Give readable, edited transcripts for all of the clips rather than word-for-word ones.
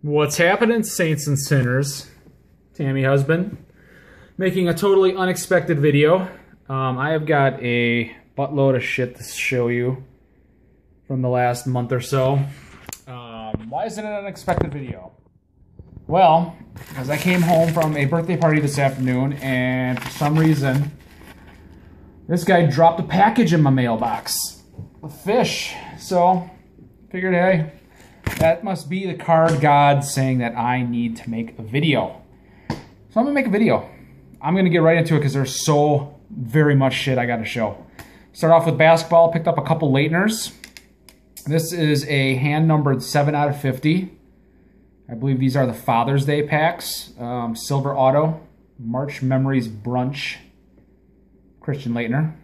What's happening, saints and sinners? Tammy husband making a totally unexpected video. I have got a buttload of shit to show you from the last month or so. Why is it an unexpected video? Well, as I came home from a birthday party this afternoon, and for some reason this guy dropped a package in my mailbox with fish. So figured, hey, that must be the card god saying that I need to make a video. So I'm gonna make a video. I'm gonna get right into it because there's so very much shit I gotta show. Start off with basketball. Picked up a couple Leitners. This is a hand numbered 7 out of 50. I believe these are the Father's Day packs. Silver Auto, March Memories Brunch, Christian Laettner.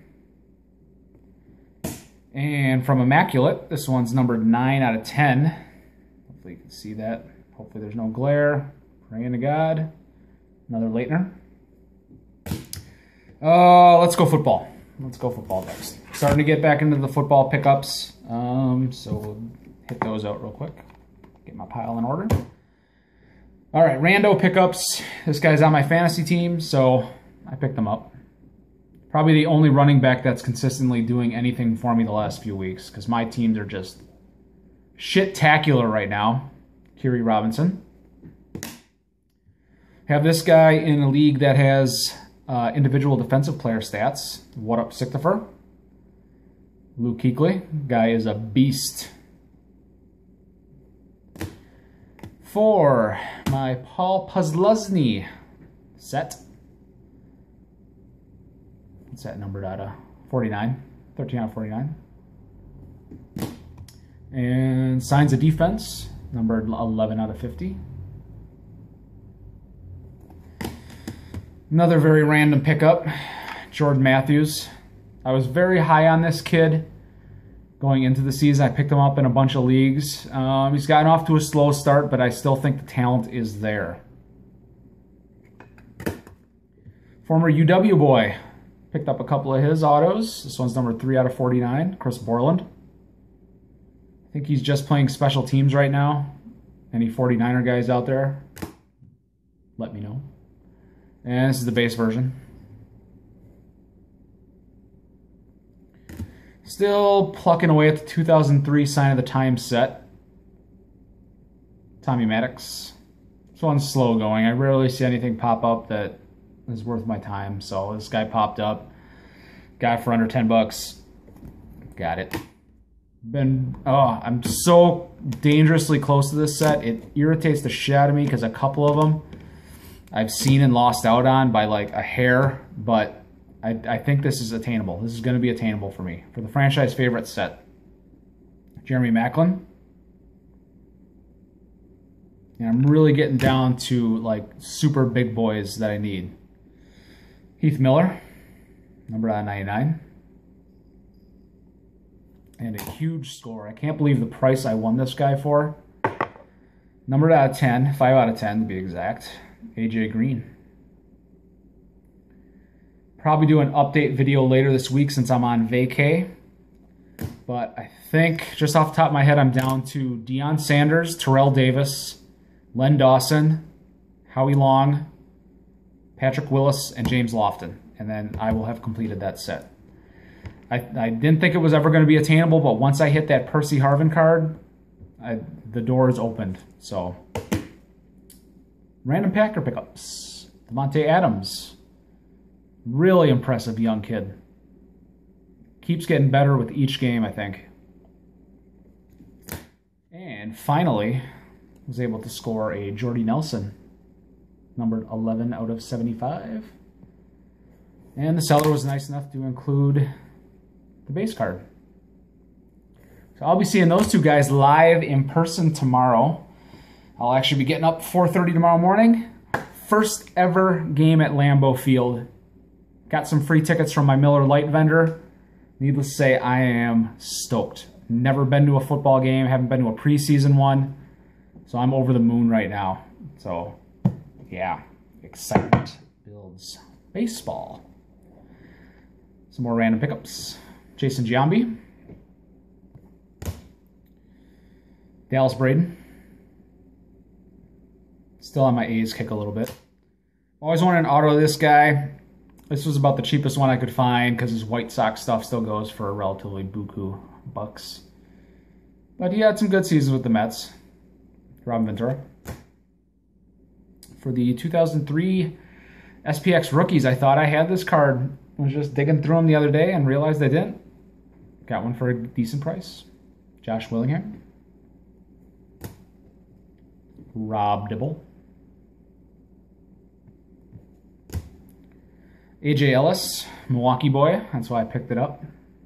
And from Immaculate, this one's numbered 9 out of 10. Hopefully you can see that. Hopefully there's no glare. Praying to God. Another Laettner. Let's go football. Let's go football next. Starting to get back into the football pickups. So we'll hit those out real quick. Get my pile in order. All right, rando pickups. This guy's on my fantasy team, so I picked him up. Probably the only running back that's consistently doing anything for me the last few weeks, because my teams are just shit-tacular right now. Kiri Robinson. Have this guy in a league that has individual defensive player stats. What up, Siktifer? Luke Kuechly. Guy is a beast. For my Paul Posluszny set. What's that numbered out of? 49. 13 out of 49. And Signs of Defense, numbered 11 out of 50. Another very random pickup, Jordan Matthews. I was very high on this kid going into the season. I picked him up in a bunch of leagues. He's gotten off to a slow start, but I still think the talent is there. Former UW boy. Picked up a couple of his autos. This one's numbered 3 out of 49, Chris Borland. I think he's just playing special teams right now. Any 49er guys out there, let me know. And this is the base version. Still plucking away at the 2003 Sign of the Times set. Tommy Maddox. This one's slow going. I rarely see anything pop up that is worth my time. So this guy popped up. Got it for under 10 bucks. Got it. I'm so dangerously close to this set. It irritates the shit out of me because a couple of them I've seen and lost out on by like a hair, but I think this is attainable. This is going to be attainable for me. For the franchise favorite set. Jeremy Maclin. And I'm really getting down to like super big boys that I need. Heath Miller, number 99. And a huge score. I can't believe the price I won this guy for. Numbered out of 10, 5 out of 10 to be exact. AJ Green. Probably do an update video later this week since I'm on vacay. But I think, just off the top of my head, I'm down to Deion Sanders, Terrell Davis, Len Dawson, Howie Long, Patrick Willis, and James Lofton. And then I will have completed that set. I didn't think it was ever going to be attainable, but once I hit that Percy Harvin card, the doors opened. So, random Packer pickups. Devontae Adams. Really impressive young kid. Keeps getting better with each game, I think. And finally, was able to score a Jordy Nelson. Numbered 11 out of 75. And the seller was nice enough to include the base card. So I'll be seeing those two guys live in person tomorrow. I'll actually be getting up 4:30 tomorrow morning. First ever game at Lambeau Field. Got some free tickets from my Miller Lite vendor. Needless to say, I am stoked. Never been to a football game. Haven't been to a preseason one. So I'm over the moon right now. So, yeah. Excitement builds baseball. Some more random pickups. Jason Giambi. Dallas Braden. Still on my A's kick a little bit. Always wanted an auto of this guy. This was about the cheapest one I could find because his White Sox stuff still goes for a relatively buku bucks. But he had some good seasons with the Mets. Robin Ventura. For the 2003 SPX Rookies, I thought I had this card. I was just digging through them the other day and realized I didn't. Got one for a decent price. Josh Willingham. Rob Dibble. AJ Ellis, Milwaukee boy. That's why I picked it up.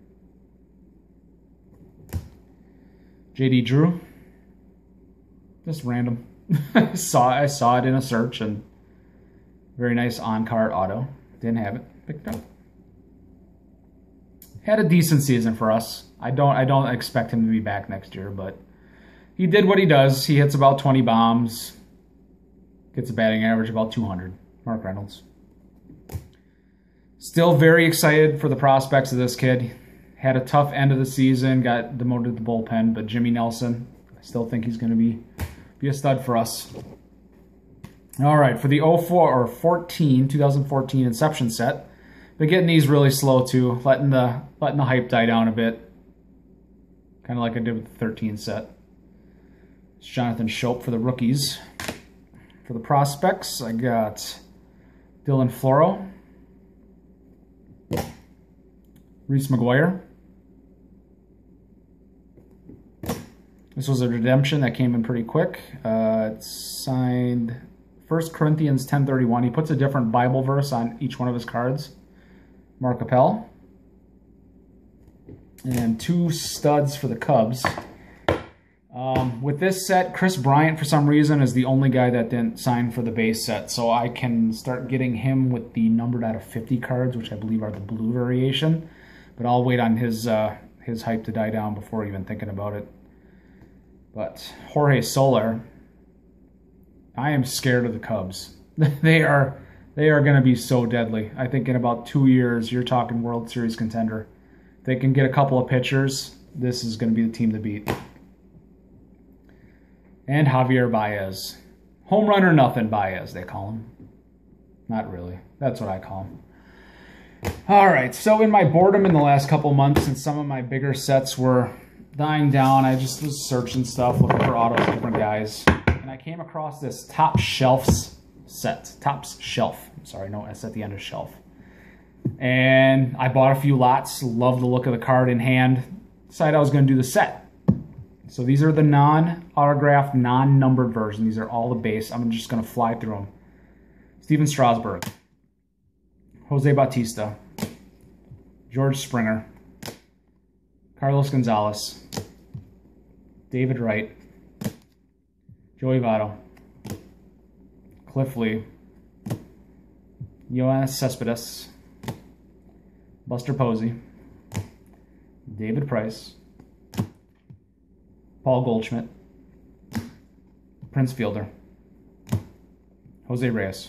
JD Drew. Just random. I saw it in a search and very nice on-card auto. Didn't have it. Picked it up. Had a decent season for us. I don't expect him to be back next year, but he did what he does. He hits about 20 bombs. Gets a batting average about 200. Mark Reynolds. Still very excited for the prospects of this kid. Had a tough end of the season. Got demoted to the bullpen, but Jimmy Nelson, I still think he's going to be a stud for us. All right, for the 2014 Inception set, been getting these really slow too, letting the hype die down a bit, kind of like I did with the 13 set. It's Jonathan Schoop for the rookies. For the prospects, I got Dylan Floro, Reese McGuire. This was a redemption that came in pretty quick. It's signed 1 Corinthians 10:31. He puts a different Bible verse on each one of his cards. Mark Appel. And 2 studs for the Cubs. With this set, Chris Bryant, for some reason, is the only guy that didn't sign for the base set. So I can start getting him with the numbered out of 50 cards, which I believe are the blue variation. But I'll wait on his hype to die down before even thinking about it. But Jorge Soler, I am scared of the Cubs. They are going to be so deadly. I think in about 2 years, you're talking World Series contender. If they can get a couple of pitchers, this is going to be the team to beat. And Javier Baez. Home run or nothing Baez, they call him. Not really. That's what I call him. All right, so in my boredom in the last couple months, and some of my bigger sets were dying down, I just was searching stuff, looking for autos, different guys. And I came across this Top Shelfs set. Topps Shelf. I'm sorry, no S at the end of shelf. And I bought a few lots. Loved the look of the card in hand. Decided I was going to do the set. So these are the non-autographed, non-numbered version. These are all the base. I'm just going to fly through them. Steven Strasburg. Jose Bautista. George Springer. Carlos Gonzalez. David Wright. Joey Votto. Cliff Lee. Yoenis Cespedes. Buster Posey. David Price. Paul Goldschmidt. Prince Fielder. Jose Reyes.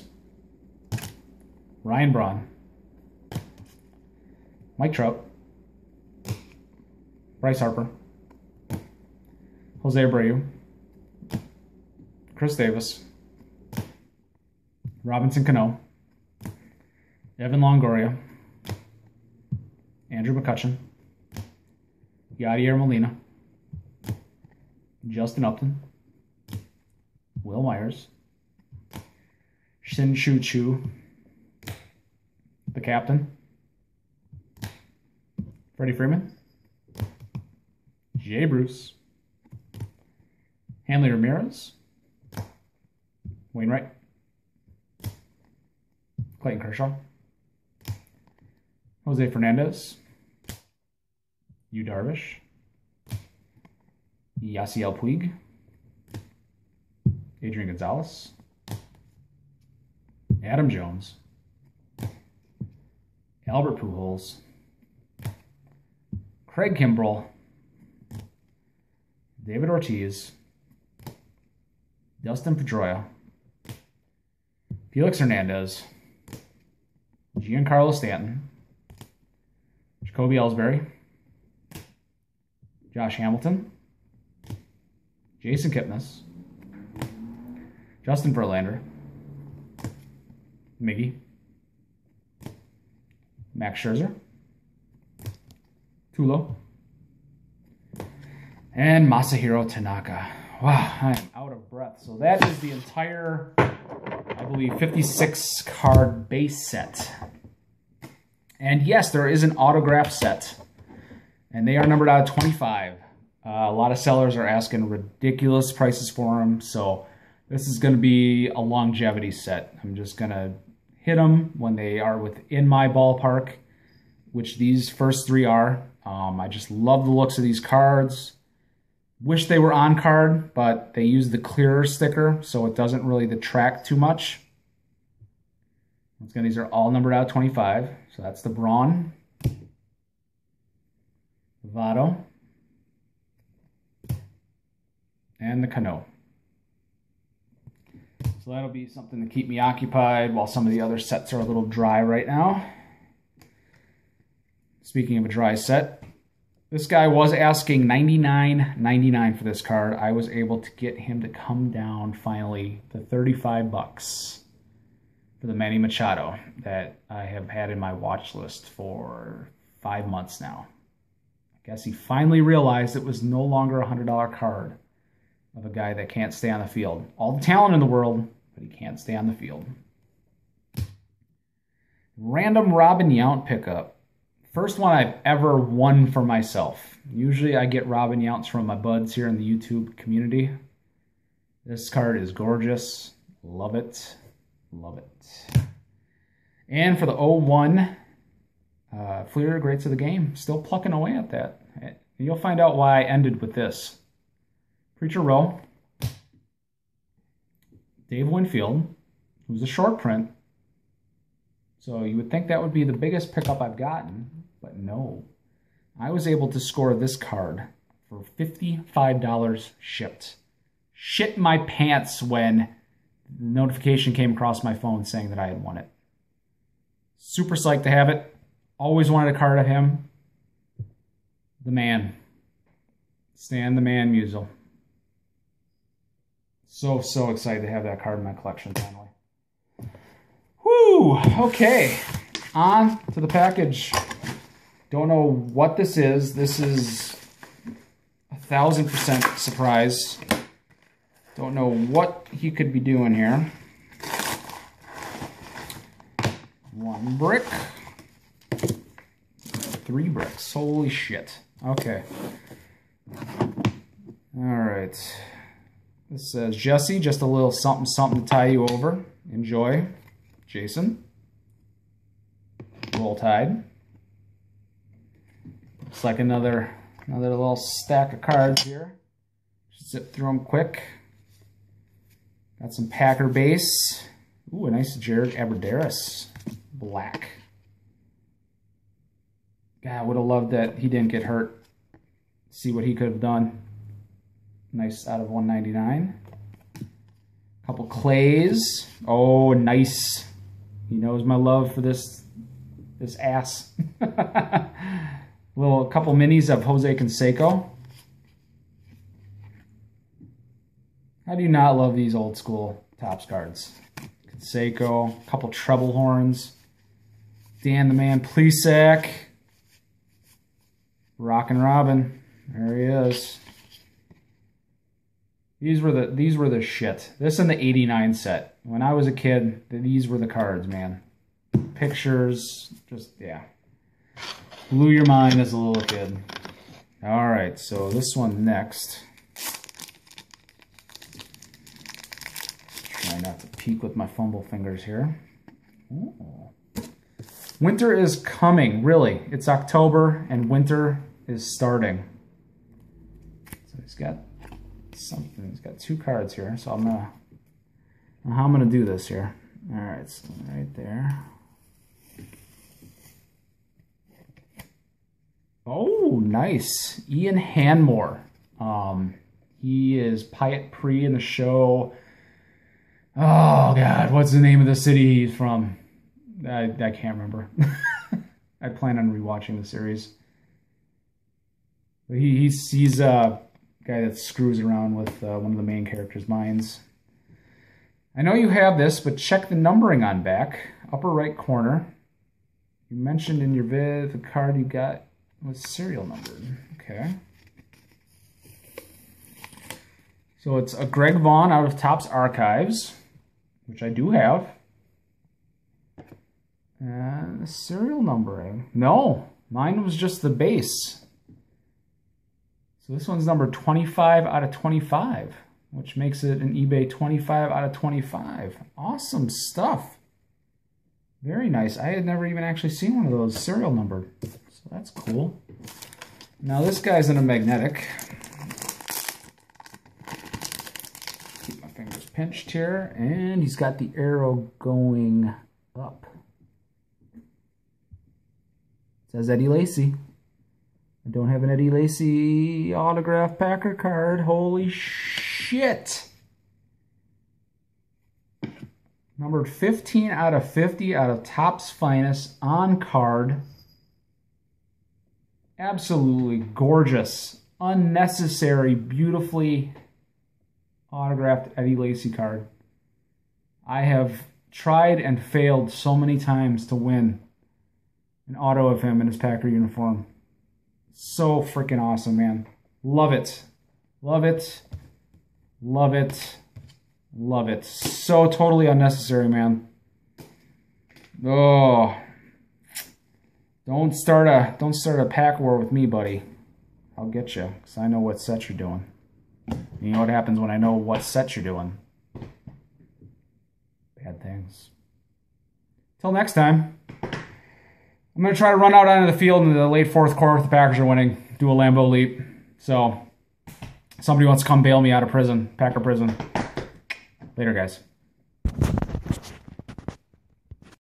Ryan Braun. Mike Trout. Bryce Harper. Jose Abreu. Chris Davis. Robinson Cano. Evan Longoria. Andrew McCutchen. Yadier Molina. Justin Upton. Will Myers. Shin-Soo Choo. The captain. Freddie Freeman. Jay Bruce. Hanley Ramirez. Wainwright. Clayton Kershaw. Jose Fernandez. Yu Darvish. Yasiel Puig. Adrian Gonzalez. Adam Jones. Albert Pujols. Craig Kimbrell. David Ortiz. Dustin Pedroia. Felix Hernandez. Giancarlo Stanton. Jacoby Ellsbury. Josh Hamilton. Jason Kipnis. Justin Verlander, Miggy, Max Scherzer, Tulo, and Masahiro Tanaka. Wow, I am out of breath. So that is the entire, I believe, 56 card base set. And yes, there is an autograph set. And they are numbered out of 25. A lot of sellers are asking ridiculous prices for them. So this is going to be a longevity set. I'm just going to hit them when they are within my ballpark, which these first three are. I just love the looks of these cards. Wish they were on card, but they use the clearer sticker, so it doesn't really detract too much. Once again, these are all numbered out of 25. So that's the Braun, Votto, and the Cano. So that'll be something to keep me occupied while some of the other sets are a little dry right now. Speaking of a dry set, this guy was asking $99.99 for this card. I was able to get him to come down finally to 35 bucks for the Manny Machado that I have had in my watch list for 5 months now. I guess he finally realized it was no longer a $100 card of a guy that can't stay on the field. All the talent in the world, but he can't stay on the field. Random Robin Yount pickup. First one I've ever won for myself. Usually I get Robin Younts from my buds here in the YouTube community. This card is gorgeous. Love it. Love it. And for the 01, Fleer Greats of the Game. Still plucking away at that. And you'll find out why I ended with this. Preacher Rowe. Dave Winfield, who's a short print. So you would think that would be the biggest pickup I've gotten. But no, I was able to score this card for $55 shipped. Shit my pants when the notification came across my phone saying that I had won it. Super psyched to have it. Always wanted a card of him. The man. Stan the Man Musial. So excited to have that card in my collection finally. Whew, okay. On to the package. Don't know what this is. This is 1,000% surprise. Don't know what he could be doing here. 1 brick. 3 bricks. Holy shit. Okay. Alright. This says, Jesse, just a little something to tie you over. Enjoy. Jason. Roll Tide. Looks like another little stack of cards here. Just zip through them quick. Got some Packer base. Ooh, a nice Jared Abbrederis black. God, I would have loved that he didn't get hurt. See what he could have done. Nice out of 199. Couple Clays. Oh, nice. He knows my love for this ass. A couple minis of Jose Canseco. How do you not love these old school Topps cards? Canseco, a couple treble horns. Dan the Man Plesac. Rockin' Robin. There he is. These were the shit. This and the 89 set. When I was a kid, these were the cards, man. Pictures, just, yeah. Blew your mind as a little kid. Alright, so this one next. Try not to peek with my fumble fingers here. Ooh. Winter is coming, really. It's October and winter is starting. So he's got something. He's got 2 cards here, so I'm gonna. How I'm gonna do this here. Alright, so right there. Oh, nice. Ian Hanmore. He is Pyatt Pre in the show. Oh, God. What's the name of the city he's from? I can't remember. I plan on rewatching the series. But he's a guy that screws around with one of the main characters' minds. I know you have this, but check the numbering on back. Upper right corner. You mentioned in your vid the card you got was serial numbered. Okay. So it's a Greg Vaughn out of Topps Archives, which I do have. And the serial numbering. No, mine was just the base. So this one's number 25 out of 25, which makes it an eBay 25 out of 25. Awesome stuff. Very nice. I had never even actually seen one of those serial numbered. So that's cool. Now this guy's in a magnetic. Keep my fingers pinched here. And he's got the arrow going up. It says Eddie Lacy. I don't have an Eddie Lacy autograph Packer card. Holy shit. Numbered 15 out of 50 out of Topps Finest on card. Absolutely gorgeous, unnecessary, beautifully autographed Eddie Lacy card. I have tried and failed so many times to win an auto of him in his Packer uniform. So freaking awesome, man. Love it. Love it. Love it. Love it. So totally unnecessary, man. Oh. Don't start a pack war with me, buddy. I'll get you, because I know what set you're doing. You know what happens when I know what set you're doing. Bad things. Till next time. I'm going to try to run out onto the field in the late fourth quarter if the Packers are winning. Do a Lambeau leap. So, somebody wants to come bail me out of prison. Packer prison. Later, guys.